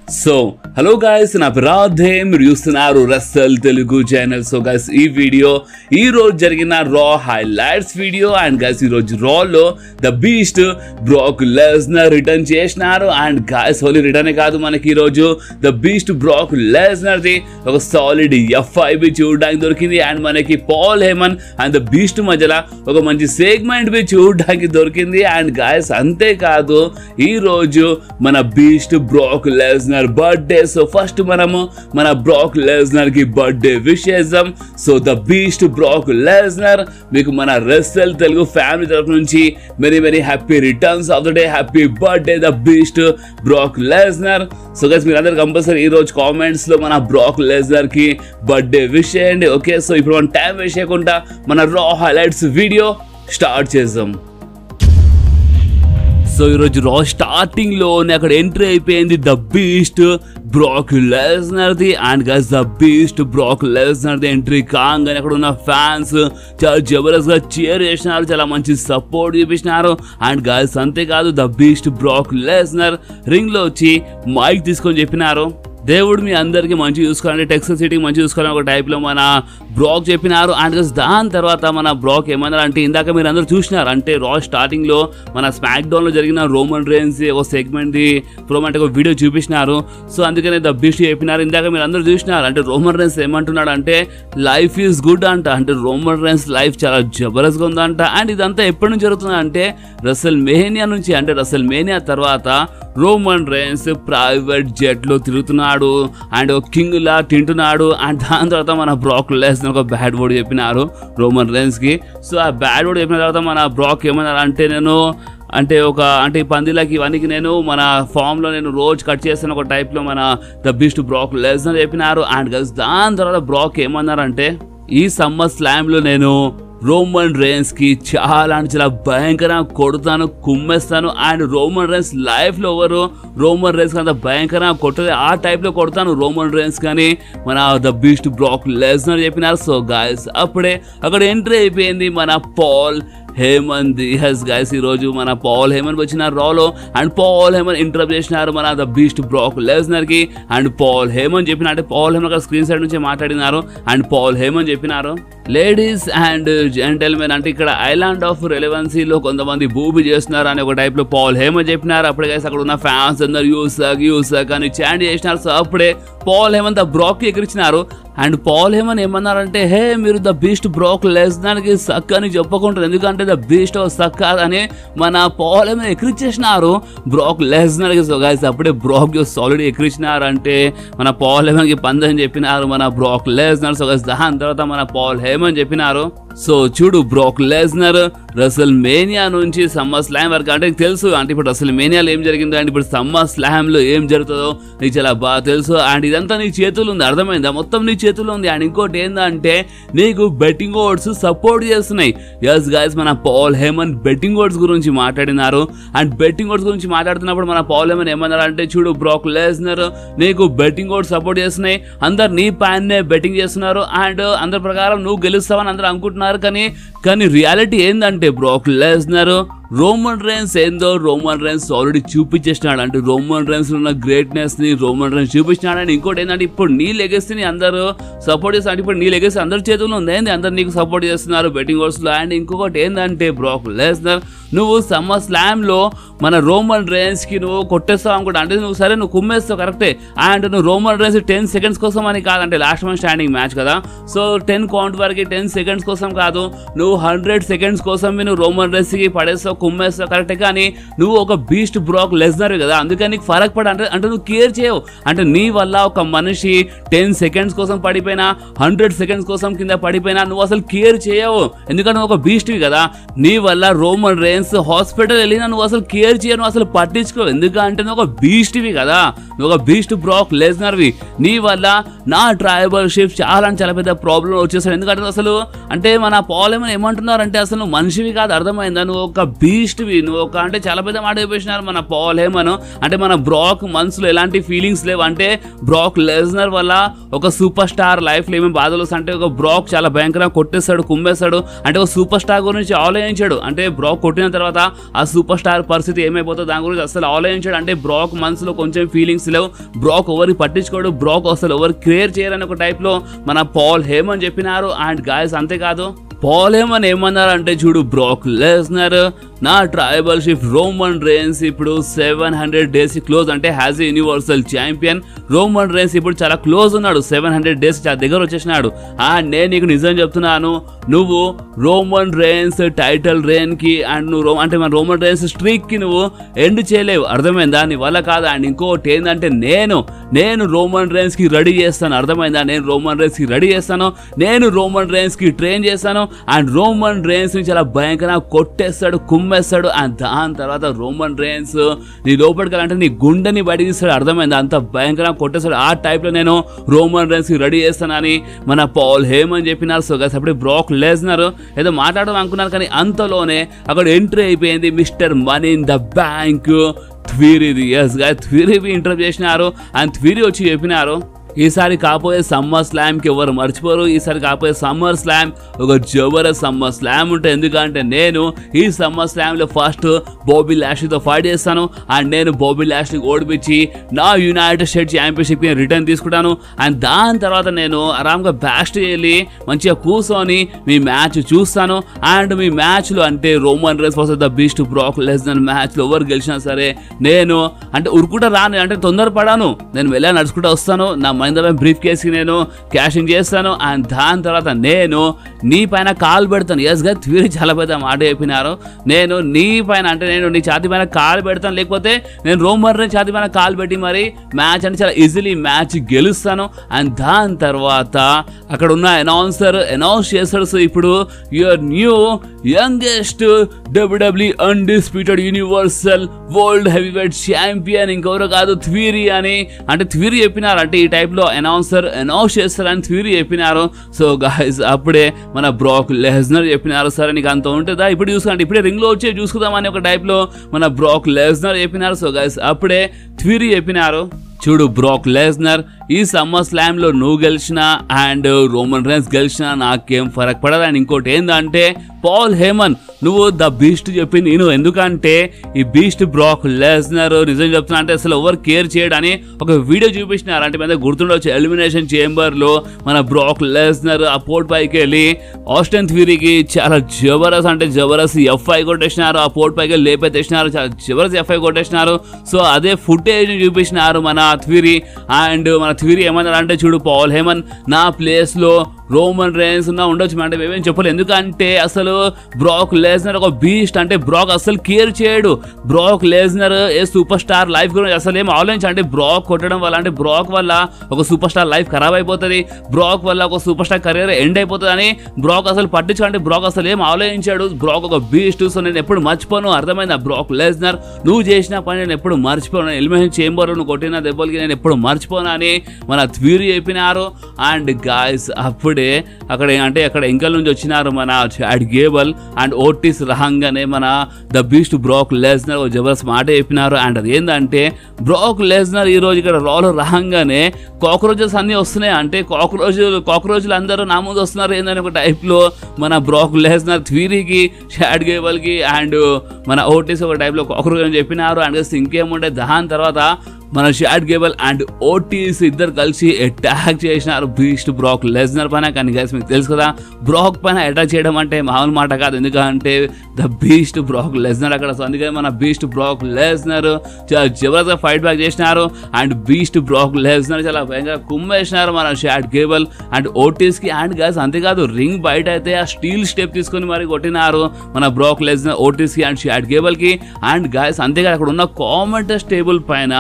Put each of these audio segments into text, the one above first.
So, hello guys, na Radhe, మీరు చూస్తున్నారు Wrestle Telugu channel. So guys, ఈ video ఈ రోజు జరిగిన Raw highlights video and guys ఈ రోజు Raw లో The Beast Brock Lesnar return చేసినారు and guys ఓన్లీ రిటర్న్ కాదు మనకి ఈ రోజు The Beast Brock Lesnar ది ఒక సాలిడ్ F5 చూడడానికి దొరికింది and మనకి Paul Heyman and The Beast మధ్యలో ఒక మంచి సెగ్మెంట్ బి చూడడానికి దొరికింది and guys అంతే కాదు ఈ రోజు మన Beast Brock Lesnar birthday so first మనము మన బ్రాక్ లెస్నర్ కి బర్త్డే విష్ చేద్దాం so the beast Brock Lesnar మీకు మన రెస్సల్ తెలుగు ఫ్యామిలీ తరఫు నుంచి many happy returns of the day happy birthday the beast Brock Lesnar so guys మీరు అందరు కంపల్సరీ ఈ రోజు కామెంట్స్ లో మన బ్రాక్ లెస్నర్ కి బర్త్డే విష్ చేయండి ఓకే సో ఇప్పుడు మనం టైం వేస్ట్ చేయకుండా మన రా హైలైట్స్ వీడియో స్టార్ట్ చేద్దాం సో ఈరోజు రా స్టార్టింగ్ లోనే అక్కడ ఎంట్రీ అయిపోయింది ద బీస్ట్ బ్రాక్ లెస్నర్ ది and guys the beast Brock Lesnar ది ఎంట్రీ కాగానే అక్కడ ఉన్న ఫ్యాన్స్ చాలా జబర్దస్త్ గా చీర్ చేసినారు చాలా మంచి సపోర్ట్ చూపించినారు అండ్ గైస్ అంతేకాదు the beast Brock Lesnar ring లో వచ్చి మైక్ తీసుకొని చెప్పినారు దేవుడు మీ అందరికీ మంచి చూసుకోవాలంటే టెక్సస్ సిటీకి మంచి చూసుకోవాలని ఒక టైప్లో మన బ్రాక్ చెప్పినారు అండ్ దాని తర్వాత మన బ్రాక్ ఏమన్నారు అంటే ఇందాక మీరు అందరూ చూసినారు అంటే రా స్టార్టింగ్లో మన స్మాక్డౌన్లో జరిగిన రోమన్ రేన్స్ ఒక సెగ్మెంట్ది ప్రోమంటే ఒక వీడియో చూపించినారు సో అందుకనే ద బీస్ట్ చెప్పినారు ఇందాక మీరు అందరూ చూసినారు అంటే రోమన్ రేన్స్ ఏమంటున్నాడు అంటే లైఫ్ ఈజ్ గుడ్ అంట అంటే రోమన్ రేన్స్ లైఫ్ చాలా జబర్దస్త్గా ఉందంట అండ్ ఇదంతా ఎప్పటి నుంచి జరుగుతుంది అంటే రెస్ల్మేనియా నుంచి అంటే రెస్ల్మేనియా తర్వాత రోమన్ రేన్స్ ప్రైవేట్ జెట్లో తిరుగుతున్నాడు అండ్ ఒక కింగ్ లా తింటున్నాడు అండ్ దాని తర్వాత మన బ్రాక్ లెస్నర్ ఒక బ్యాడ్ వర్డ్ చెప్పినారు రోమన్ రేన్స్ కి సో ఆ బ్యాడ్ వర్డ్ చెప్పిన తర్వాత మన బ్రాక్ ఏమన్నారు అంటే నేను అంటే ఈ పందిలకి ఇవన్నీ నేను మన ఫామ్లో నేను రోజు కట్ చేస్తాను ఒక టైప్లో మన ద బీస్ట్ బ్రాక్ లెస్నర్ చెప్పినారు అండ్ గైస్ దాని తర్వాత బ్రాక్ ఏమన్నారంటే ఈ సమ్మర్ స్లామ్లో నేను రోమన్ రేన్స్ కి చాలా అంటే చాలా భయంకరంగా కొడతాను కుమ్మేస్తాను అండ్ రోమన్ రేన్స్ లైఫ్లో ఎవరు రోమన్ రేన్స్ అంత భయంకరంగా కొట్టదు ఆ టైప్లో కొడతాను రోమన్ రేన్స్ కానీ మన ద బీస్ట్ బ్రాక్ లెస్నర్ చెప్పినారు సో గాయస్ అప్పుడే అక్కడ ఎంట్రీ అయిపోయింది మన పాల్ హేమన్ ది హెస్ గైస్ ఈరోజు మన పాల్ హేమన్ వచ్చినారు రాలో అండ్ పాల్ హేమన్ ఇంటరప్ట్ చేసినారు మన ద బీస్ట్ బ్రాక్ లెస్నర్ కి అండ్ పాల్ హేమన్ చెప్పిన అంటే పాల్ హేమన్ అక్కడ స్క్రీన్ సైడ్ నుంచి మాట్లాడినారు అండ్ పాల్ హేమన్ చెప్పినారు లేడీస్ అండ్ జెంటల్మెన్ అంటే ఇక్కడ ఐలాండ్ ఆఫ్ రెలెవెన్సీలో కొంతమంది బూబీ చేస్తున్నారు అని ఒక టైప్లో పాల్ హేమన్ చెప్పినారు అప్పుడే గైస్ అక్కడ ఉన్న ఫ్యాన్స్ అందరు యూసక్ అని చాంట్ చేసినారు సో అప్పుడే పాల్ హేమన్ ద బ్రాక్ కి ఎగిరించినారు అండ్ పాల్ హేమన్ ఏమన్నారంటే హే మీరు ద బీస్ట్ బ్రాక్ లెస్నర్కి సక్ అని చెప్పుకుంటారు ఎందుకంటే ద బీస్ట్ సక్ అని మన పాల్ హేమన్ ఎక్కిరించేసినారు బ్రాక్ లెస్నర్కి సో గైస్ అప్పుడే బ్రాక్ సాలిడ్ ఎక్కిరించినారు అంటే మన పాల్ హేమన్కి పందని చెప్పినారు మన బ్రాక్ లెస్నర్ సో గైస్ దాని తర్వాత మన పాల్ హేమన్ చెప్పినారు సో చూడు బ్రాక్ లెస్నర్ రెస్ల్మేనియా నుంచి సమ్మర్ స్లామ్ వరకు అంటే తెలుసు అంటే ఇప్పుడు రెస్ల్మేనియాలో ఏం జరిగిందో అండ్ ఇప్పుడు సమ్మర్ స్లామ్లో ఏం జరుగుతుందో నీకు చాలా బాగా తెలుసు అండ్ ఇదంతా నీ చేతుల్లో ఉంది అర్థమైందా మొత్తం నీ చేతుల్లో ఉంది అండ్ ఇంకోటి ఏంటంటే నీకు బెట్టింగ్ ఓడ్స్ సపోర్ట్ చేస్తున్నాయి ఎస్ గైస్ మన పాల్ హేమన్ బెట్టింగ్ ఓడ్స్ గురించి మాట్లాడినారు అండ్ బెట్టింగ్ ఓడ్స్ గురించి మాట్లాడుతున్నప్పుడు మన పాల్ హేమన్ ఏమన్నారు అంటే చూడు బ్రాక్ లెస్నర్ నీకు బెట్టింగ్ ఓడ్స్ సపోర్ట్ చేస్తున్నాయి అందరు నీ పైనే బెట్టింగ్ చేస్తున్నారు అండ్ అందరి ప్రకారం నువ్వు గెలుస్తావని అందరూ అనుకుంటున్నారు కానీ రియాలిటీ ఏంటంటే బ్రాక్ లెస్నర్ రోమన్ రేన్స్ ఏందో రోమన్ రేన్స్ ఆల్రెడీ చూపించేసినాడు అంటే రోమన్ రేన్స్ ఉన్న గ్రేట్నెస్ ని రోమన్ రేన్స్ చూపించినాడు అండ్ ఇంకోటి ఏంటంటే ఇప్పుడు నీ లెగసీని అందరూ సపోర్ట్ చేస్తారు ఇప్పుడు నీ లెగసీ అందరి చేతుల్లో ఉంది ఏంది అందరు నీకు సపోర్ట్ చేస్తున్నారు బెట్టింగ్ ఓట్స్ లో అండ్ ఇంకొకటి ఏంటంటే బ్రాక్ లెస్నర్ నువ్వు సమ్మర్ స్లామ్ లో మన రోమన్ రేన్స్ కి నువ్వు కొట్టేస్తావు అనుకుంటా అంటే నువ్వు సరే నువ్వు కుమ్మేస్తావు కరెక్టే అండ్ నువ్వు రోమన్ రేన్స్ 10 seconds కోసం అని కాదంటే లాస్ట్ వన్ స్టాండింగ్ మ్యాచ్ కదా సో 10 కౌంట్ వరకు 10 seconds కోసం కాదు నువ్వు 100 seconds కోసం నువ్వు రోమన్ రేన్స్ కి పడేస్తావు కుమ్మేస్తావు కరెక్టే కానీ నువ్వు ఒక బీస్ట్ బ్రాక్ లెస్నర్ కదా అందుకని నీకు ఫరక్ పడ అంటే నువ్వు కేర్ చేయవు అంటే నీ వల్ల ఒక మనిషి 10 seconds కోసం పడిపోయినా 100 seconds కోసం కింద పడిపోయినా నువ్వు అసలు కేర్ చేయవు ఎందుకంటే నువ్వు ఒక బీస్ట్వి కదా నీ వల్ల రోమన్ రేన్స్ హాస్పిటల్ వెళ్ళినా నువ్వు అసలు కేర్ చేయను అసలు పట్టించుకోవు ఎందుకంటే నువ్వు ఒక బీస్ట్వి కదా నువ్వు ఒక బీస్ట్ బ్రాక్ లెస్నర్వి నీ వల్ల నా ట్రైబల్ షిప్ చాలా పెద్ద ప్రాబ్లం వచ్చేసాడు ఎందుకంటే అసలు అంటే మన పాల్ హేమన్ ఏమంటున్నారంటే అసలు నువ్వు మనిషివి కాదు, అర్థమైందా, నువ్వు ఒక బీస్ట్వి, నువ్వు ఒక అంటే చాలా పెద్ద మాట చెప్పేసినారు మన పాల్ హేమన్. అంటే మన బ్రాక్ మనసులో ఎలాంటి ఫీలింగ్స్ లేవు, అంటే బ్రాక్ లెస్నర్ వల్ల ఒక సూపర్ స్టార్ లైఫ్లో ఏమేమి బాధలు వస్తాయి, అంటే ఒక బ్రాక్ చాలా భయంకరంగా కొట్టేస్తాడు, కుమ్మేస్తాడు, అంటే ఒక సూపర్ స్టార్ గురించి ఆలోచించాడు, అంటే బ్రాక్ కొట్టిన తర్వాత ఆ సూపర్ స్టార్ పరిస్థితి ఏమైపోతుందో దాని గురించి అసలు ఆలోచించాడు. అంటే బ్రాక్ మనసులో కొంచెం ఫీలింగ్స్ లేవు, బ్రాక్ ఎవరికి పట్టించుకోడు, బ్రాక్ అసలు ఎవరు కేర్ చేయరని ఒక టైప్లో మన పాల్ హేమన్ చెప్పినారు. అండ్ గాయస్ అంతేకాదు పాల్ హేమన్ ఏమన్నారంటే చూడు, బ్రాక్ లెస్నర్ నా ట్రైబల్ షిప్ రోమన్ రేన్స్ ఇప్పుడు 700 days క్లోజ్, అంటే has a universal champion Roman Reigns ఇప్పుడు చాలా క్లోజ్ ఉన్నాడు, 700 days చాలా దగ్గర వచ్చేసినాడు. అండ్ నేను నీకు నిజం చెప్తున్నాను, నువ్వు రోమన్ రేన్స్ టైటిల్ రెయిన్ కి అండ్ నువ్వు అంటే మన రోమన్ రేన్స్ స్ట్రీక్ కి నువ్వు ఎండ్ చేయలేవు, అర్థమైందా, నీ వల్ల కాదు. అండ్ ఇంకోటి ఏంటంటే నేను రోమన్ రేన్స్ కి రెడీ చేస్తాను, అర్థమైందా, నేను రోమన్ రేన్స్ కి రెడీ చేస్తాను, నేను రోమన్ రేన్స్ కి ట్రైన్ చేస్తాను. అండ్ రోమన్ రేన్స్ ని చాలా భయంకరంగా కొట్టేస్తాడు, కుమ్మేస్తాడు. అండ్ దాని తర్వాత రోమన్ రేన్స్ నీ లోపలికి వెళ్ళాలంటే నీ గుండెని బయటికి తీస్తాడు, అర్థమైంది, అంత భయంకరంగా కొట్టేస్తాడు. ఆ టైప్లో నేను రోమన్ రేన్స్ కి రెడీ చేస్తానని మన పాల్ హేమన్ చెప్పినారు. సో గైస్ అప్పుడే బ్రాక్ లెస్నర్ ఏదో మాట్లాడడం అనుకున్నారు, కానీ అంతలోనే అక్కడ ఎంట్రీ అయిపోయింది Mister Money in the Bank థ్వీరీది. ఎస్ గైస్ థ్వీరీ ఇంటర్వ్యూ చేసినారు. అండ్ థ్వీరీ వచ్చి చెప్పినారు, ఈసారి కాపోయే సమ్మర్ స్లామ్ కి ఎవరు మర్చిపోరు, ఈసారి కాపోయే సమ్మర్ స్లామ్ ఒక జబర్దస్త్ సమ్మర్ స్లామ్ ఉంటుంది, ఎందుకంటే నేను ఈ సమ్మర్ స్లామ్ లో ఫస్ట్ బాబీ లాష్లీతో ఫైట్ చేస్తాను. అండ్ నేను బాబీ లాష్లీ ఓడిపించి నా యునైటెడ్ స్టేట్స్ ఛాంపియన్షిప్ ని రిటర్న్ తీసుకుంటాను. అండ్ దాని తర్వాత నేను ఆరాంగా బ్యాక్ స్టేజ్ వెళ్ళి మంచిగా కూర్చొని మీ మ్యాచ్ చూస్తాను. అండ్ మీ మ్యాచ్ లో అంటే Roman Reigns versus the beast Brock Lesnar match లో ఎవరు గెలిచినా సరే నేను అంటే ఉరుకుంటా రాను, అంటే తొందరపడాను, నేను వెళ్ళా నడుచుకుంటూ వస్తాను, నా మైండ్ బ్రీఫ్ కేసుకి నేను క్యాషింగ్ చేస్తాను. అండ్ దాని తర్వాత నేను నీ పైన కాలు పెడతాను. ఎస్ గా థ్వీరీ చాలా పెద్ద మాట చెప్పినారు, నేను నీ పైన అంటే నేను నీ ఛాతీ పైన కాలు పెడతాను, లేకపోతే నేను రోమన్ రేన్స్ ఛాతీ పైన కాలు పెట్టి మరి మ్యాచ్ అంటే చాలా ఈజీలీ మ్యాచ్ గెలుస్తాను. అండ్ దాని తర్వాత అక్కడ ఉన్న అనౌన్స్ చేస్తాడు, సో ఇప్పుడు your new youngest WWE undisputed universal world heavyweight champion ఇంకెవరో కాదు థ్వీరీ అని, అంటే థ్వీరీ చెప్పినారు, అంటే ఈ టైప్ లో అనౌన్స్ చేస్తారని థ్వీరీ చెప్పినారు. సో గాయస్ అప్పుడే మన బ్రాక్ లెస్నర్ చెప్పినారు, సరే నీకు అంత ఉంటుందా ఇప్పుడు చూసుకుంటే ఇప్పుడే రింగ్ లో వచ్చి చూసుకుందామని ఒక టైప్ లో మన బ్రాక్ లెస్నర్ చెప్పినారు. సో గాయస్ అప్పుడే థ్వీరీ చెప్పినారు, చూడు బ్రాక్ లెస్నర్ ఈ సమ్మర్ స్లామ్ లో నువ్వు గెలిచినా అండ్ రోమన్ రేన్స్ గెలిచినా నాకేం ఫరక్ పడదు. అండ్ ఇంకోటి ఏంటంటే పాల్ హేమన్ నువ్వు ద బీస్ట్ చెప్పి నేను, ఎందుకంటే ఈ బీస్ట్ బ్రాక్ లెస్నర్ నిజం చెప్తున్నా అంటే అసలు ఎవరు కేర్ చేయడని ఒక వీడియో చూపించినారు, అంటే మీద గుర్తుండొచ్చు ఎలిమినేషన్ చేంబర్ లో మన బ్రాక్ లెస్నర్ ఆ పోర్ట్ పైకి వెళ్ళి ఆస్టిన్ థ్వీరీకి చాలా జబర్దస్త్ అంటే జబర్దస్త్ ఎఫ్ఐ కొట్టేసినారు, ఆ పోర్ట్ పైకి లేపెత్తేసినారు, చాలా జబర్దస్త్ ఎఫ్ఐ కొట్టేసినారు. సో అదే ఫుటేజ్ చూపించినారు మన థ్వీరీ. అండ్ మన థ్వీరీ ఏమన్నారు అంటే చూడు పాల్ హేమన్ నా ప్లేస్ లో రోమన్ రేన్స్ ఉండొచ్చు అంటే మేమేం చెప్పలేదు, ఎందుకంటే అసలు బ్రాక్ లెస్నర్ ఒక బీస్ట్, అంటే బ్రాక్ అసలు కేర్ చేయడు, బ్రాక్ లెస్నర్ ఏ సూపర్ స్టార్ లైఫ్ గురించి అసలు ఏం ఆలోచించి, అంటే బ్రాక్ కొట్టడం వల్ల అంటే బ్రాక్ వల్ల ఒక సూపర్ స్టార్ లైఫ్ ఖరాబ్ అయిపోతుంది, బ్రాక్ వల్ల ఒక సూపర్ స్టార్ కెరీర్ ఎండ్ అయిపోతుంది అని బ్రాక్ అసలు పట్టించు, అంటే బ్రాక్ అసలు ఏం ఆలోచించాడు, బ్రాక్ ఒక బీస్ట్. సో నేను ఎప్పుడు మర్చిపోను, అర్థమైందా బ్రాక్ లెస్నర్ నువ్వు చేసిన పని నేను ఎప్పుడు మర్చిపోను, ఎలిమినేషన్ చేంబర్ నువ్వు కొట్టిన దెబ్బలకి నేను ఎప్పుడు మర్చిపోను అని మన థ్వీరీ చెప్పినారు. అండ్ గాయస్ అప్పుడే అక్కడ అంటే అక్కడ ఎంకల్ నుంచి వచ్చినారు మన చాడ్ గేబుల్ అండ్ ఓటిస్ రాగానే మన ద బీస్ట్ బ్రాక్ లెస్నర్ ఒక జబర్దస్త్ మాట చెప్పినారు. అండ్ అది ఏంటంటే బ్రాక్ లెస్నర్ ఈ రోజు ఇక్కడ రాలో రాగానే కాక్రోచెస్ అన్ని వస్తున్నాయి, అంటే కాక్రోచ్లు అందరూ నా ముందు వస్తున్నారు ఏందని ఒక టైప్ లో మన బ్రాక్ లెస్నర్ థ్వీరీకి చాడ్ గేబుల్ కి అండ్ మన ఓటిస్ ఒక టైప్ లో కాక్రోచ్ అని చెప్పినారు. అండ్ ఇంకేముంటే దాని తర్వాత మన చాడ్ గేబుల్ అండ్ ఓటిస్ ఇద్దరు కలిసి అటాక్ చేసినారు బీస్ట్ బ్రాక్ లెస్నర్ పైన. కానీ గైస్ మీకు తెలుసు కదా బ్రాక్ పైన అటాక్ చేయడం అంటే మామూలు మాట కాదు, ఎందుకంటే ద బీస్ట్ బ్రాక్ లెస్నర్ అక్కడ. సో అందుకని మన బీస్ట్ బ్రాక్ లెస్నర్ చాలా జబర్దస్త్ ఫైట్ బ్యాక్ చేసినారు. అండ్ బీస్ట్ బ్రాక్ లెస్నర్ చాలా భయంకర కుమ్మేసినారు మన చాడ్ గేబుల్ అండ్ ఓటిస్ కి. అండ్ గైస్ అంతేకాదు రింగ్ బయట అయితే ఆ స్టీల్ స్టెప్ తీసుకొని మరి కొట్టినారు మన బ్రాక్ లెస్నర్ ఓటిస్ కి అండ్ చాడ్ గేబుల్ కి. అండ్ గైస్ అంతేకాదు అక్కడ ఉన్న కామెంటర్స్ టేబుల్ పైన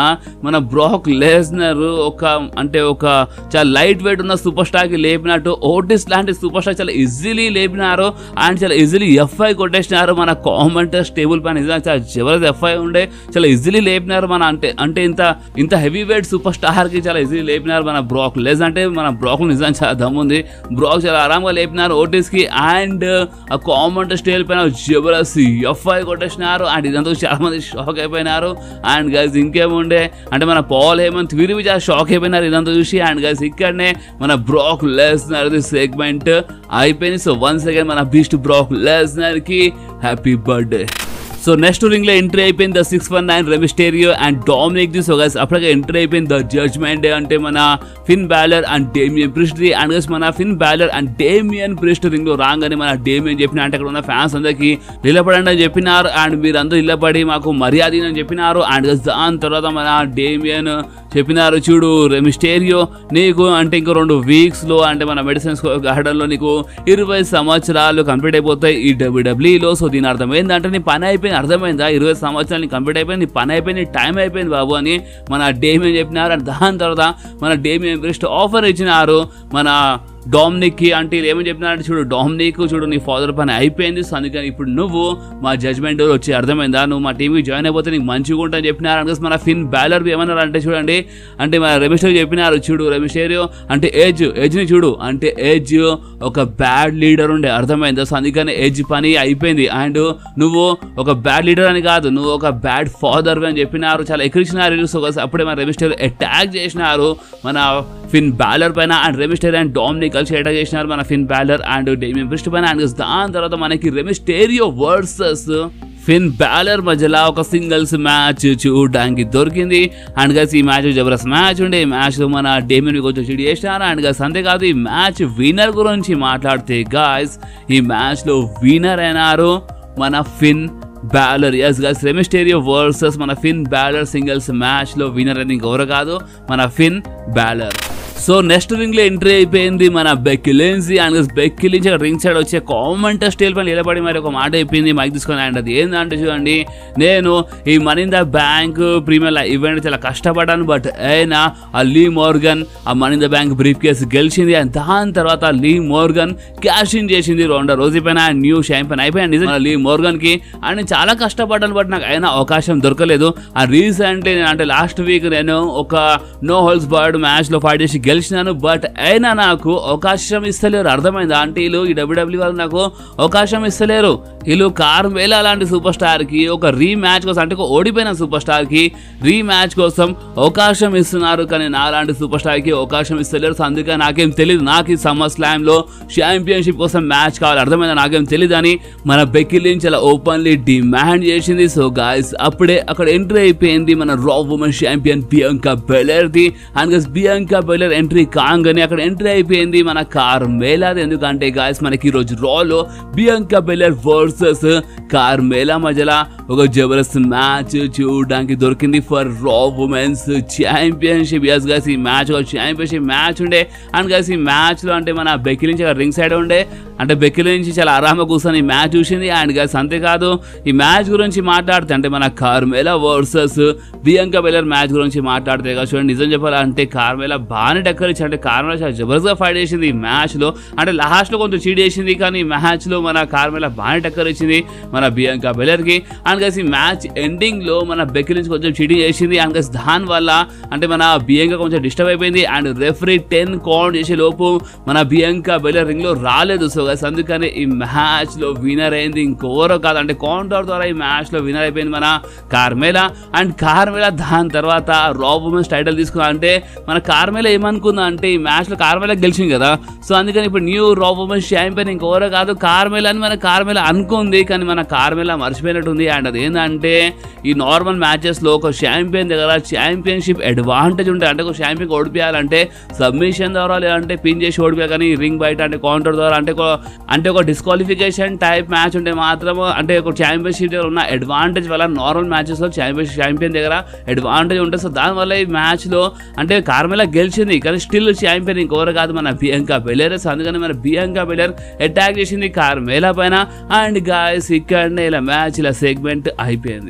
మన బ్రాక్ లెస్నర్ ఒక చాలా లైట్ వెయిట్ ఉన్న సూపర్ స్టార్ కి లేపినట్టు ఓటిస్ లాంటి సూపర్ స్టార్ చాలా ఈజీలీ లేపినారు అండ్ చాలా ఈజీలీ ఎఫ్ఐ కొట్టేసినారు. మన కామెంటర్స్ టేబుల్ పైన చాలా జబర్దస్త్ ఎఫ్ఐ ఉండే చాలా ఈజీలీ లేపినారు. మన అంటే ఇంత హెవీ వెయిట్ సూపర్ స్టార్ కి చాలా ఈజీలీ లేపినారు మన బ్రాక్ లెస్. అంటే మన బ్రాక్ నిజంగా చాలా దమ్ముంది. బ్రాక్ చాలా ఆరాంగా లేపినారు ఓటిస్ కి అండ్ ఆ కామెంటర్స్ టేబుల్ పైన జబర్దస్త్ ఎఫ్ఐ కొట్టేసినారు అండ్ ఇదంతా చాలా మంది షాక్ అయిపోయినారు. అండ్ గైస్ ఇంకేముండే అంటే మన పాల్ హేమన్ వీరు చాలా షాక్ అయిపోయినారు ఇదంతా చూసి. అండ్ గైస్ ఇక్కడనే మన బ్రాక్ లెస్నర్ సెగ్మెంట్ అయిపోయింది. సో వన్స్ అగైన్ మన బీస్ట్ బ్రాక్ లెస్నర్ కి happy birthday. So next ring లో ఎంట్రీ అయిపోయింది ద 619 రెమిస్టేరియో అండ్ డామినిక్ ది. సో గైస్ అప్పటికే ఎంట్రీ అయిపోయింది ద జడ్జ్మెంట్ డే అంటే మన Finn Balor and Damian Priest. And guys మన Finn Balor and Damian Priest ring లో రాగానే మన డేమియన్ చెప్పిన అంటే అక్కడ ఉన్న ఫ్యాన్స్ అందరికి నిలబడండి అని చెప్పినారు అండ్ మీరు అందరూ నిలబడి మాకు మర్యాద అని చెప్పినారు. అండ్ గైస్ దాని తర్వాత మన డేమియన్ చెప్పినారు చూడు రెమిస్టేరియో నీకు అంటే ఇంకో 2 వీక్స్ లో అంటే మన మెడిసిన్స్ గార్డెన్ లో నీకు 20 సంవత్సరాలు కంప్లీట్ అయిపోతాయి ఈ WWE లో. సో దీని అర్థం ఏంటంటే నీ పని అయిపోయింది అర్థమైందా 20 సంవత్సరాలు కంప్లీట్ అయిపోయింది నీ పని అయిపోయింది టైం అయిపోయింది బాబు అని మన డేమియన్ చెప్పినారు. అండ్ దాని తర్వాత మన డేమియన్ ప్రిస్ట్ ఆఫర్ ఇచ్చినారు మన డామినిక్ కి. అంటే ఏమని చెప్పినారంటే చూడు డామినిక్ చూడు నీ ఫాదర్ పని అయిపోయింది సో అందుకని ఇప్పుడు నువ్వు మా జడ్జ్మెంట్ వచ్చి అర్థమైందా నువ్వు మా టీంకి జాయిన్ అయిపోతే నీకు మంచిగా ఉంటుంది చెప్పినారు. అంటే మన ఫిన్ బ్యాలర్ ఏమన్నారు అంటే చూడండి అంటే మన రెమిస్టేరియో చెప్పినారు చూడు రెమిస్టేరియో అంటే ఏజ్ని చూడు అంటే ఏజ్ ఒక బ్యాడ్ లీడర్ ఉండే అర్థమైందా. సో అందుకని ఏజ్ పని అయిపోయింది అండ్ నువ్వు ఒక బ్యాడ్ లీడర్ అని కాదు నువ్వు ఒక బ్యాడ్ ఫాదర్ అని చెప్పినారు. చాలా ఎక్కిరించినారు. సో అప్పుడే మన రెమిస్టేరియో అటాక్ చేసినారు మన ఫిన్ బ్యాలర్ పైన అండ్ రెమిస్టేరియో అండ్ డామినిక్ కలిసి అటాక్ చేసినారు మన Finn Balor and Damian Priest పైన. అండ్ దాని తర్వాత మనకి రెమిస్టేరియో వర్సెస్ ఫిన్ బ్యాలర్ మధ్యలో ఒక సింగిల్స్ మ్యాచ్ చూడడానికి దొరికింది. అండ్ గైస్ ఈ మ్యాచ్ జబర్దస్త్ మ్యాచ్ ఉండే. ఈ మ్యాచ్ లో మన డేమియన్ కొంచెం చెడు చేసినారు. అండ్ గైస్ అంతేకాదు ఈ మ్యాచ్ విన్నర్ గురించి మాట్లాడితే గైస్ ఈ మ్యాచ్ లో విన్నర్ అయినారు మన Finn Balor. Yes guys Rey Mysterio versus మన ఫిన్ బ్యాలర్ సింగిల్స్ మ్యాచ్ లో విన్నర్ అని ఇంకెవరు కాదు మన Finn Balor. So next ring లో ఎంట్రీ అయిపోయింది మన Becky Lynch. And Becky Lynch ringside వచ్చే కామెంటర్ స్టైల్ పైన నిలబడి మరి ఒక మాట అయిపోయింది మైక్ తీసుకొని. అండ్ అది ఏంటంటే చూడండి నేను ఈ Money in the Bank premier event చాలా కష్టపడ్డాను బట్ అయినా ఆ లీ మోర్గన్ ఆ Money in the Bank brief case గెలిచింది అండ్ దాని తర్వాత లీ మోర్గన్ క్యాష్ ఇన్ చేసింది రౌండా రోజీ పైన న్యూ షైన్ పైన అయిపోయింది నిజంగా లీ మోర్గన్ కి. అండ్ నేను చాలా కష్టపడ్డాను బట్ నాకు అయినా అవకాశం దొరకలేదు. ఆ రీసెంట్లీ అంటే లాస్ట్ వీక్ నేను ఒక నో హోల్స్ బార్డ్ మ్యాచ్ లో ఫైట్ చేసి గెలిచినాను బట్ అయినా నాకు అవకాశం ఇస్తలేరు అర్థమైందా. అంటే వీళ్ళు ఈ WWE వాళ్ళు నాకు అవకాశం ఇస్తలేరు. వీళ్ళు కార్మెలా లాంటి సూపర్ స్టార్ కి ఒక రీమ్యాచ్ కోసం అంటే ఓడిపోయిన సూపర్ స్టార్ కి రీమ్యాచ్ కోసం అవకాశం ఇస్తున్నారు కానీ నా లాంటి సూపర్ స్టార్ కి అవకాశం ఇస్తలేరు. సో అందుకే నాకేం తెలియదు నాకు ఈ సమ్మర్ స్లామ్ లో ఛాంపియన్షిప్ కోసం మ్యాచ్ కావాలి అర్థమైందా నాకేం తెలియదు అని మన బెక్కీ లించ్ అలా ఓపెన్లీ డిమాండ్ చేసింది. సో గాయస్ అప్పుడే అక్కడ ఎంట్రీ అయిపోయింది మన Raw women champion Bianca Belair ది. And guys Bianca Belair entry కాగానే అక్కడ ఎంట్రీ అయిపోయింది మన కార్మెలాది. ఎందుకంటే గాయస్ మనకి ఈరోజు రాలో బియాంకా బెలర్ వర్సెస్ కార్మెలా మధ్యలో ఒక జబర్దస్త్ మ్యాచ్ చూడడానికి దొరికింది for Raw women's championship. Yes guys ఈ మ్యాచ్ ఒక ఛాంపియన్షిప్ మ్యాచ్ ఉండే. అండ్ గైస్ ఈ మ్యాచ్ లో అంటే మన బెక్కీ లించ్ రింగ్ సైడ్ ఉండే అంటే బెక్కీ లించ్ చాలా ఆరాంగా కూర్చొని ఈ మ్యాచ్ చూసింది. అండ్ గైస్ అంతేకాదు ఈ మ్యాచ్ గురించి మాట్లాడితే అంటే మన Carmella versus Bianca Belair match గురించి మాట్లాడితే కదా చూడండి నిజం చెప్పాలంటే కార్మెలా బాగానే టక్కర్ ఇచ్చి అంటే కార్మెలా చాలా జబర్దస్త్ ఫైట్ చేసింది ఈ మ్యాచ్ లో. అంటే లాస్ట్ లో కొంచెం చీట్ చేసింది కానీ ఈ మ్యాచ్ లో మన కార్మెలా బాగానే టక్కర్ ఇచ్చింది మన బియాంకా బెలర్ కి. అండ్ గైస్ ఈ మ్యాచ్ ఎండింగ్ లో మన బెక్కీ లించ్ కొంచెం చీటింగ్ చేసింది. అండ్ గైస్ దాని వల్ల అంటే మన బియాంకా కొంచెం డిస్టర్బ్ అయిపోయింది అండ్ రెఫరీ 10 కౌంట్ చేసే లోపు మన బియాంకా బెలర్ రింగ్ లో రాలేదు. సో గైస్ అందుకని ఈ మ్యాచ్ లో విన్నర్ అయింది ఇంకెవరో కాదు అంటే కౌంటర్ ద్వారా ఈ మ్యాచ్ లో విన్నర్ అయిపోయింది మన కార్మెలా. అండ్ కార్మెలా దాని తర్వాత రా ఉమెన్స్ టైటిల్ తీసుకున్నా అంటే మన కార్మెలా ఏమనుకుందా అంటే ఈ మ్యాచ్ లో కార్మెలా గెలిచింది కదా సో అందుకని ఇప్పుడు న్యూ రా ఉమెన్స్ ఛాంపియన్ ఇంకెవరో కాదు కార్మెలా అని మన కార్మెలా అనుకుంది కానీ మన కార్మెలా మర్చిపోయినట్టుంది. అండ్ అదేంటంటే ఈ నార్మల్ మ్యాచెస్ లో ఒక ఛాంపియన్ దగ్గర ఛాంపియన్షిప్ అడ్వాంటేజ్ ఉంటాయి అంటే ఒక ఛాంపియన్ ఓడిపోయాలంటే సబ్మిషన్ ద్వారా లేదంటే పిన్ చేసి ఓడిపోయా కానీ రింగ్ బయట అంటే కౌంటర్ ద్వారా అంటే ఒక డిస్క్వాలిఫికేషన్ టైప్ మ్యాచ్ ఉంటే మాత్రం అంటే ఒక ఛాంపియన్షిప్ దగ్గర ఉన్న అడ్వాంటేజ్ వల్ల నార్మల్ మ్యాచెస్ లో ఛాంపియన్ దగ్గర అడ్వాంటేజ్ ఉంటుంది. సో దానివల్ల ఈ మ్యాచ్ లో అంటే కార్మెలా గెలిచింది కానీ స్టిల్ ఛాంపియన్ ఇంకెవరు కాదు మన బియాంకా బెలర్. సో అందుకని మన బియాంకా బెలర్ అటాక్ చేసింది కార్మెలా పైన. అండ్ గాయస్ ఇక్కడనే ఇలా మ్యాచ్ ఇలా సెగ్మెంట్ అయిపోయింది.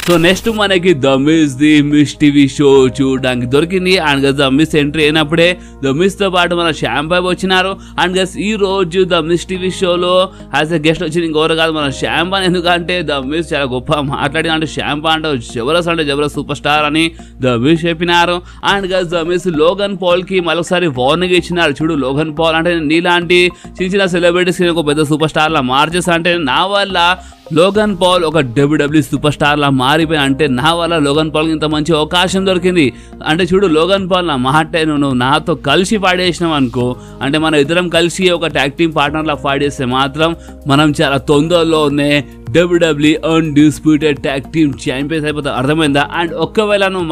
సో నెక్స్ట్ మనకి ద మిస్ టీవీ షో చూడడానికి దొరికింది. అండ్ ద మిస్ ఎంట్రీ అయినప్పుడే ద మిస్ తో పాటు మన శ్యాంపై వచ్చినారు. అండ్ ఈ రోజు ద మిస్ టీవీ షోలో యాజ్ ఎ గెస్ట్ వచ్చింది ఇంకోరు కాదు మన శ్యాంపా. ఎందుకంటే ద మిస్ చాలా గొప్ప మాట్లాడిన అంటే శ్యాంపా అంటే జబర్దస్త్ సూపర్ స్టార్ అని ద మిస్ చెప్పినారు. And the Miz Logan Paul కి మరొకసారి వార్నింగ్ ఇచ్చినారు. చూడు లోగన్ పాల్ అంటే నీలాంటి చిన్న సెలబ్రిటీస్ ఒక పెద్ద సూపర్ స్టార్ లా మార్చేస్తా అంటే నా వల్ల లోగన్ పాల్ ఒక WWE సూపర్ స్టార్ లా మారిపోయిన అంటే నా వల్ల లోగన్ పాల్ ఇంత మంచి అవకాశం దొరికింది అంటే చూడు లోగన్ పాల్ నా మాట నువ్వు నాతో కలిసి పాడేసినావు అనుకో అంటే మన ఇద్దరం కలిసి ఒక ట్యాగ్ టీమ్ పార్ట్నర్ లా ఫైట్ చేస్తే మాత్రం మనం చాలా తొందరలోనే WWE undisputed tag team champions అయిపోతావు. అర్థమైందా? అండ్ ఒక్కవేళ నువ్వు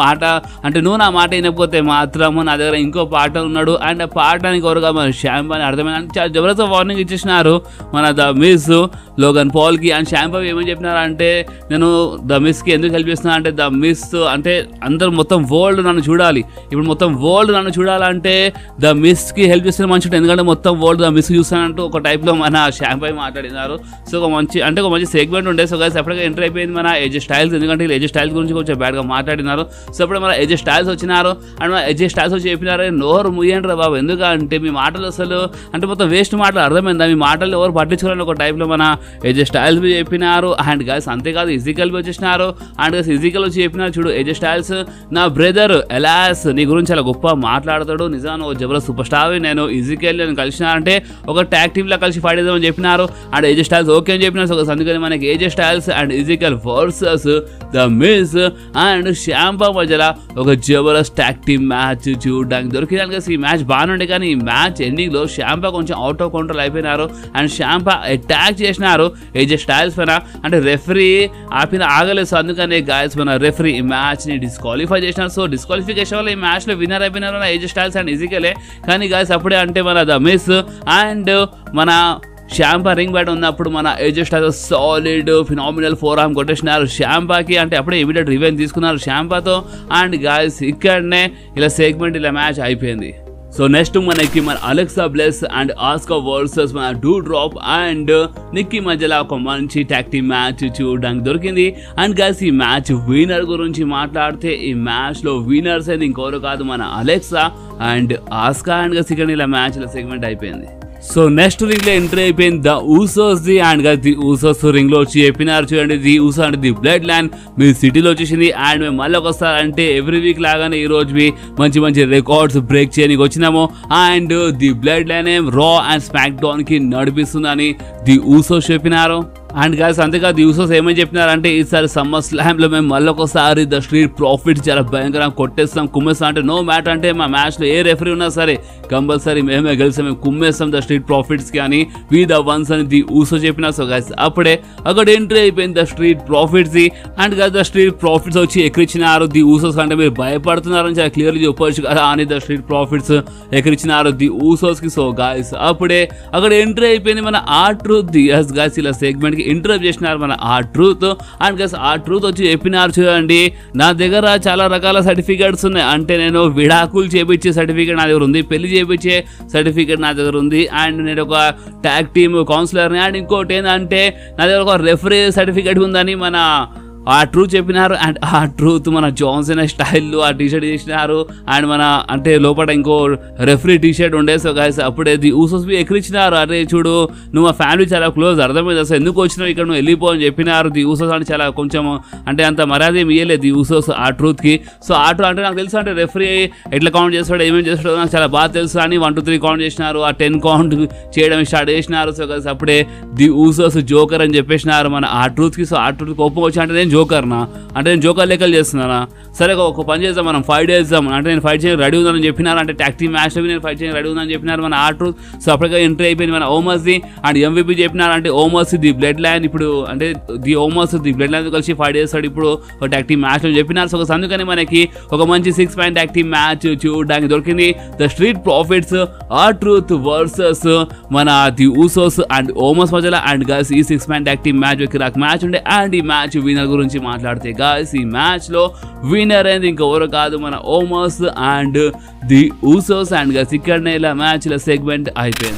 నా మాట వినకపోతే మాత్రం నా దగ్గర ఇంకో పార్ట్నర్ ఉన్నాడు అండ్ ఆ పార్ట్నర్కి ఎవరుగా మన శ్యాంపా అని అర్థమైంది అంటే చాలా జబర్దస్త్ వార్నింగ్ ఇచ్చేసినారు మన ద మిస్ లోగన్ పాల్ కి. అండ్ శ్యాంపా ఏమని చెప్పినారంటే నేను ద మిస్ కి ఎందుకు హెల్ప్ చేస్తున్నా అంటే ద మిస్ అంటే అందరూ మొత్తం వరల్డ్ నన్ను చూడాలి. ఇప్పుడు మొత్తం వరల్డ్ నన్ను చూడాలంటే ద మిస్ కి హెల్ప్ చేస్తే మంచిది. ఎందుకంటే మొత్తం వరల్డ్ ద మిస్ చూస్తానంటూ ఒక టైప్ లో మన శ్యాంపా మాట్లాడినారు. సో ఒక మంచి సెగ్మెంట్ ఉండే. సో గైస్ అప్పటికే ఎంటర్ అయిపోయింది మన ఏజే స్టైల్స్. ఎందుకంటే ఏజే స్టైల్స్ గురించి కొంచెం బ్యాడ్ గా మాట్లాడినారు. సో అప్పుడు మన ఏజే స్టైల్స్ వచ్చినారు అండ్ ఏజే స్టైల్స్ వచ్చి చెప్పినారు నోరు ముయ్యండి బాబు ఎందుకంటే మీ మాటలు అసలు అంటే మొత్తం వేస్ట్ మాటలు. అర్థమైందా? మీ మాటలు ఎవరు పట్టించుకోవాలని ఒక టైప్ లో మన ఏజే స్టైల్స్ చెప్పినారు. అండ్ గైస్ అంతేకాదు ఇజికల్ వచ్చేసినారు. అండ్ గైస్ ఇజికల్ వచ్చి చెప్పినారు చూడు ఏజే స్టైల్స్ నా బ్రదర్ ఎలాస్ నీ గురించి చాలా గొప్ప మాట్లాడతాడు నిజాను జబర్దస్త్ సూపర్ స్టార్ నేను ఇజికల్ నేను కలిసినారంటే ఒక ట్యాగ్ టీమ్ లా కలిసి ఫైట్ చేద్దామని చెప్పినారు. అండ్ ఏజే స్టైల్స్ ఓకే అని చెప్పినారు. సో అందుకని మనకి AJ Styles and Ezekiel versus the Miz and Ciampa మధ్యలో ఒక జబర్దస్త్ ట్యాగ్ టీమ్ మ్యాచ్ చూడడానికి దొరికింది. ఈ మ్యాచ్ బాగానే ఉండే కానీ ఈ మ్యాచ్ ఎండింగ్ లో శ్యాంపా కొంచెం అవుట్ ఆఫ్ కంట్రోల్ అయిపోయినారు అండ్ శ్యాంపా అటాక్ చేసినారు ఏజే స్టైల్స్ పైన అంటే రెఫరీ ఆగలేదు. సో అందుకనే గాయస్ మన రెఫరీ ఈ మ్యాచ్ ని డిస్క్వాలిఫై చేసినారు. సో డిస్క్వాలిఫికేషన్ వల్ల ఈ మ్యాచ్ లో విన్నర్ అయిపోయినారు ఏజే స్టైల్స్ అండ్ ఇజికలే. కానీ గాయస్ అప్పుడే అంటే మన ద మిస్ అండ్ మన శ్యాంపా రింగ్ బ్యాట్ ఉన్నప్పుడు మన AJ Styles solid phenomenal forearm కొట్టేసినారు శ్యాంపాకి. అంటే అప్పుడే ఇమీడియట్ రివెంజ్ తీసుకున్నారు శ్యాంపాతో. అండ్ గాయస్ ఇక్కడనే ఇలా సెగ్మెంట్ ఇలా మ్యాచ్ అయిపోయింది. సో నెక్స్ట్ మనకి మన Alexa Bliss and Asuka versus మన డూ డ్రాప్ అండ్ నిక్కీ మధ్యలో ఒక మంచి ట్యాగ్ టీమ్ మ్యాచ్ చూడడానికి దొరికింది. అండ్ గైస్ ఈ మ్యాచ్ విన్నర్ గురించి మాట్లాడితే ఈ మ్యాచ్ లో విన్నర్స్ అయితే ఇంకోరు కాదు మన Alexa and Asuka. And guys ఇక్కడ ఇలా మ్యాచ్ లో సెగ్మెంట్ అయిపోయింది. సో నెక్స్ట్ రింగ్ లో ఎంట్రీ అయిపోయింది the Usos the and the Usos ring లో వచ్చి చెప్పినారు చూడండి ది ఊసో అంటే ది బ్లడ్ లైన్ మీ సిటీలో వచ్చేసింది. అండ్ మేము మళ్ళీ ఒకసారి ఎవ్రీ వీక్ లాగానే ఈ రోజు మంచి రికార్డ్స్ బ్రేక్ చేయడానికి వచ్చినాము. And the bloodline Raw and SmackDown కి నడిపిస్తుందని ది ఊసోస్ చెప్పినారు. అండ్ గాయస్ అంతేకాదు యూసోస్ ఏమని చెప్పినారంటే ఈసారి సమ్మర్ స్లామ్ లో మేము మళ్ళీ ఒకసారి ద స్ట్రీట్ ప్రాఫిట్స్ చాలా భయంకరంగా కొట్టేస్తాం కుమ్మేస్తాం అంటే నో మ్యాటర్ అంటే మా మ్యాచ్ లో ఏ రెఫరీ ఉన్నా సరే కంపల్సరీ మేమే గెలిస్తాం మేము కుమ్మేస్తాం ద స్ట్రీట్ ప్రాఫిట్స్ కి అని వి ద వన్స్ అని ది ఊసో చెప్పినా. సో గాయస్ అప్పుడే అక్కడ ఎంట్రీ అయిపోయింది the Street Profits the. And guys the Street Profits వచ్చి ఎక్కిరించినారు ది ఊసోస్ అంటే మీరు భయపడుతున్నారని చాలా క్లియర్లీ చెప్పొచ్చు కదా అని ద స్ట్రీట్ ప్రాఫిట్స్ ఎక్కిరించినారు ది ఊసోస్ కి. సో గాయస్ అప్పుడే అక్కడ ఎంట్రీ అయిపోయింది మన ఆ ట్రూత్ ది ఎస్ గాయస్ ఇలా సెగ్మెంట్ ఇంటరప్ట్ చేసినారు మన ఆ ట్రూత్. అండ్ గైస్ ఆ ట్రూత్ వచ్చి చెప్పినారు చూడండి నా దగ్గర చాలా రకాల సర్టిఫికేట్స్ ఉన్నాయి అంటే నేను విడాకులు చేపించే సర్టిఫికేట్ నా దగ్గర ఉంది, పెళ్లి చేపించే సర్టిఫికేట్ నా దగ్గర ఉంది, అండ్ నేను ఒక ట్యాగ్ టీమ్ కౌన్సిలర్ని, అండ్ ఇంకోటి ఏంటంటే నా దగ్గర ఒక రెఫరీ సర్టిఫికేట్ ఉందని మన ఆ ట్రూత్ చెప్పినారు. అండ్ ఆ ట్రూత్ మన జాన్సన్ స్టైల్లో ఆ టీషర్ట్ చేసినారు. అండ్ మన అంటే లోపల ఇంకో రెఫరీ టీషర్ట్ ఉండే. సో గైస్ అప్పుడే ది ఊసోస్ ఎక్కిరించినారు అరే చూడు నువ్వు మా ఫ్యామిలీ చాలా క్లోజ్ అర్థమైంది అసలు ఎందుకు వచ్చినావు ఇక్కడ నువ్వు వెళ్ళిపో అని చెప్పినారు. ది ఊసోస్ అంటే చాలా కొంచెం అంటే అంత మర్యాద ఏమి ఇవ్వలేదు ది ఊసోస్ ఆ ట్రూత్ కి. సో ఆ ట్రూత్ అంటే నాకు తెలుసు అంటే రెఫరీ ఎట్లా కౌంట్ చేస్తాడో ఏమేమి చేస్తాడో నాకు చాలా బాగా తెలుసు అని 1 2 3 కౌంట్ చేసినారు, ఆ 10 కౌంట్ చేయడం స్టార్ట్ చేసినారు. సో గైస్ అప్పుడే ది ఊసోస్ జోకర్ అని చెప్పేసినారు మన ఆ ట్రూత్ కి. సో ఆ ట్రూత్ కోపం వచ్చి అంటే జోకర్నా అంటే నేను జోకర్ లెక్కలు చేస్తున్నానా సరే ఒక పని చేద్దాం మనం ఫైట్ చేద్దాం అంటే నేను ఫైట్ చేయడానికి రెడీ ఉందని చెప్పినారు. అంటే ట్యాగ్ టీమ్ మ్యాచ్ లో నేను ఫైట్ చేయడానికి రెడీ ఉందని చెప్పినారు మన ఆ ట్రూత్. సో అప్పటికే ఎంట్రీ అయిపోయింది మన ఓమస్ ది అండ్ MVP చెప్పినారు అంటే ఓమస్ ది బ్లడ్ లైన్ ఇప్పుడు అంటే the Omos the bloodline కలిసి ఫైట్ చేస్తాడు ఇప్పుడు ఒక ట్యాగ్ టీమ్ మ్యాచ్ లో చెప్పినారు. సో అందుకని మనకి ఒక మంచి 6 man ట్యాగ్ టీమ్ మ్యాచ్ చూడడానికి దొరికింది ద స్ట్రీట్ ప్రాఫిట్స్ ఆ ట్రూత్ వర్సెస్ మన ది ఊసోస్ అండ్ ఓమస్ మధ్యలో. అండ్ గైస్ ఈ 6 man ట్యాగ్ టీమ్ మ్యాచ్ నాకు ఉండే అండ్ ఈ మ్యాచ్ విన్నర్ గురించి మాట్లాడితే గైస్ ఈ మ్యాచ్ లో విన్నర్ అనేది ఇంకెవరు కాదు మన Omos and the Usos. And guys ఇక్కడనే ఇలా మ్యాచ్ లో సెగ్మెంట్ అయిపోయింది.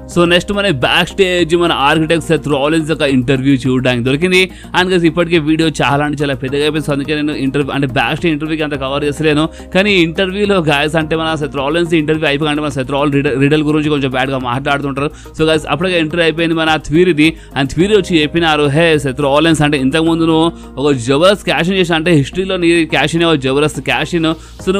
సో నెక్స్ట్ మన బ్యాక్ స్టేజ్ మన ఆర్కిటెక్ట్ సెత్ రాలిన్స్ ఒక ఇంటర్వ్యూ చూడడానికి దొరికింది. అండ్ గైస్ ఇప్పటికే వీడియో చాలా అంటే చాలా పెద్దగా అయిపోయింది. అందుకే నేను ఇంటర్వ్యూ అంటే బ్యాక్ స్టేజ్ ఇంటర్వ్యూకి అంత కవర్ చేస్తలేను. కానీ ఇంటర్వ్యూలో గైస్ అంటే మన సెత్ రాలిన్స్ ఇంటర్వ్యూ అయిపోయి అంటే మన సెత్ రిడల్ గురించి కొంచెం బ్యాడ్గా మాట్లాడుతుంటారు. సో గైస్ అప్పటికే ఇంటర్వ్యూ అయిపోయింది మన థ్వీరీది. అండ్ థ్వీరీ వచ్చి చెప్పినారు, హే సెత్ రాలిన్స్ అంటే ఇంతకుముందు నువ్వు ఒక జబర్దస్త్ క్యాష్ ఇన్ చేసిన అంటే హిస్టరీలో నీ క్యాష్ ఇన్ జబర్దస్త్ క్యాష్ ఇన్.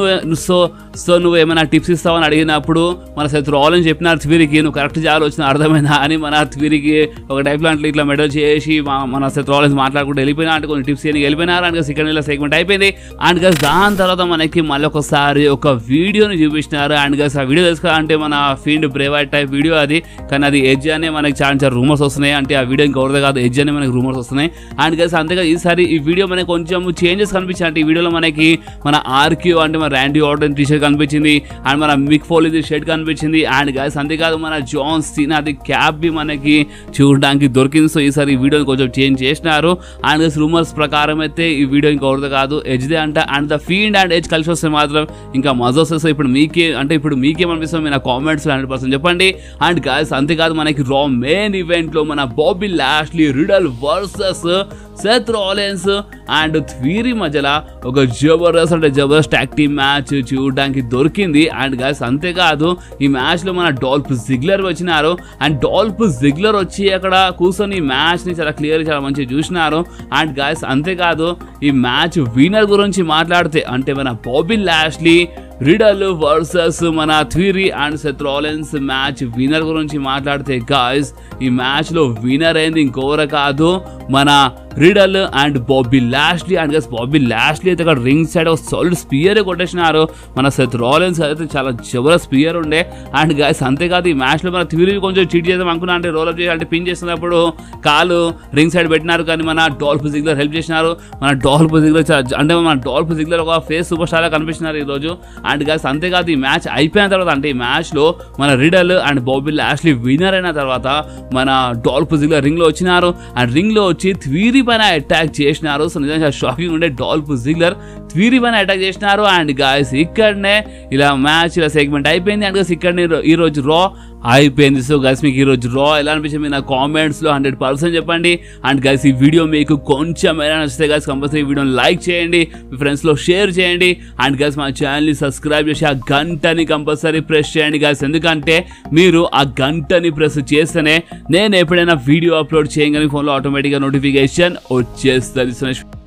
సో నువ్వు ఏమైనా టిప్స్ ఇస్తావని అడిగినప్పుడు మన సెత్ రాలిన్స్ చెప్పినారు థ్వీరీకి, నువ్వు కరెక్ట్ జాలు వచ్చిన అర్థమైందా అని మన థ్వీరీకి ఒక టైప్లో అంటే ఇట్లా మెడల్ చేసి మన సెత్ రాలిన్స్ మాట్లాడుకుంటూ వెళ్ళిపోయినా అంటే కొన్ని టిప్స్ అని వెళ్ళిపోయినారు. అండ్ సెకండ్ ఇలా సెగ్మెంట్ అయిపోయింది. అండ్ గస్ దాని తర్వాత మనకి మళ్ళీ ఒకసారి ఒక వీడియోని చూపించినారు. అండ్ గస్ ఆ వీడియో తెలుసుకోవాలంటే మన ఫీల్డ్ బ్రేవైట్ టైప్ వీడియో అది, కానీ అది ఎడ్జ్ అనే మనకి చాలా రూమర్స్ వస్తున్నాయి. అంటే ఆ వీడియో ఇంకొకరిదే కాదు, ఎడ్జ్ అనే మనకి రూమర్స్ వస్తున్నాయి. అండ్ గస్ అంతేగా ఈసారి ఈ వీడియో మనకి కొంచెం చేంజెస్ కనిపించాయి. అంటే ఈ వీడియోలో మనకి మన ఆర్క్యూ అంటే మన ర్యాండీ ఆర్టన్ టీ షర్ట్ కనిపించింది. అండ్ మన మిక్ ఫోలీది షర్ట్ కనిపించింది. అండ్ గస్ అంతేకాదు మన జాన్ సీనా అది క్యాప్ బి మనకి చూడడానికి దొరికింది. సో ఈసారి ఈ వీడియోని కొంచెం చేంజ్ చేసినారు. అండ్ గస్ రూమర్స్ ప్రకారం అయితే ఈ వీడియో ఇంకొకరిదే కాదు, ఎడ్జ్దే అంట. And the Fiend and Edge కలిసి వస్తే మాత్రం ఇంకా మజా వస్తుంది. సో ఇప్పుడు మీకేమనిపిస్తుంది మీ నా కామెంట్స్ 100% చెప్పండి. అండ్ గైస్ అంతేకాదు మనకి రా మెయిన్ ఈవెంట్ లో మన Bobby Lashley Riddle versus Seth Rollins and Theory మధ్యలో ఒక జబర్దస్త్ టాగ్ టీమ్ మ్యాచ్ చూడడానికి దొరికింది. అండ్ గైస్ అంతేకాదు ఈ మ్యాచ్ లో మన డాల్ఫ్ జిగ్లర్ వచ్చినారు. అండ్ డాల్ఫ్ జిగ్లర్ వచ్చి అక్కడ కూర్చొని ఈ మ్యాచ్ ని చాలా క్లియర్ చాలా మంచిగా చూసినారు. అండ్ గైస్ అంతేకాదు ఈ మ్యాచ్ విన్నర్ గురించి మాట్లాడితే అంటే మన బాబీ లాష్లీ రిడల్ వర్సెస్ మన Theory and Seth Rollins match winner గురించి మాట్లాడితే గాయ్స్ ఈ మ్యాచ్ లో విన్నర్ అయింది ఇంకొవరు కాదు మన Riddle and Bobby Lashley. And guys Bobby Lashley అయితే అక్కడ రింగ్ సైడ్ ఒక సాలిడ్ స్పియర్ కొట్టేసినారు. మన సెత్ రాలిన్స్ అయితే చాలా జబర్దస్త్ స్పియర్ ఉండే. అండ్ గైస్ అంతేకాదు ఈ మ్యాచ్ లో మన థ్వీరీ కొంచెం చీట్ చేద్దాం అనుకున్నా, అంటే రోల్ అప్ చేసి అంటే పిన్ చేస్తున్నప్పుడు కాలు రింగ్ సైడ్ పెట్టినారు. కానీ మన డాల్ఫ్ జిగ్లర్ హెల్ప్ చేసినారు. మన డాల్ఫ్ జిగ్లర్ ఒక ఫేస్ సూపర్ స్టార్ గా కనిపిస్తున్నారు ఈ రోజు. అండ్ గైస్ అంతేకాదు ఈ మ్యాచ్ అయిపోయిన తర్వాత అంటే ఈ మ్యాచ్ లో మన Riddle and Bobby Lashley winner అయిన తర్వాత మన డాల్ఫ్ జిగ్లర్ రింగ్ లో వచ్చినారు. అండ్ రింగ్ లో వచ్చి థ్వీరీ పైన అటాక్ చేసినారు. సో నిజంగా షాకింగ్ ఉండే డాల్ఫ్ జిగ్లర్ థ్వీరీ పైన అటాక్ చేసినారు. అండ్ గైస్ ఇక్కడనే ఇలా మ్యాచ్ ఇలా సెగ్మెంట్ అయిపోయింది. అండ్ గైస్ ఇక్కడనే ఈ రోజు రా అయిపోయింది. సో గైస్ మీకు ఈరోజు రా ఎలా అనిపించింది మీ నా కామెంట్స్లో 100% చెప్పండి. అండ్ గైస్ ఈ వీడియో మీకు కొంచెం ఎలా నచ్చితే గైస్ కంపల్సరీ ఈ వీడియోని లైక్ చేయండి, మీ ఫ్రెండ్స్లో షేర్ చేయండి. అండ్ గైస్ మా ఛానల్ని సబ్స్క్రైబ్ చేసి ఆ గంటని కంపల్సరీ ప్రెస్ చేయండి గైస్. ఎందుకంటే మీరు ఆ గంటని ప్రెస్ చేస్తేనే నేను ఎప్పుడైనా వీడియో అప్లోడ్ చేయగానే ఫోన్లో ఆటోమేటిక్గా నోటిఫికేషన్ వచ్చేస్తుంది.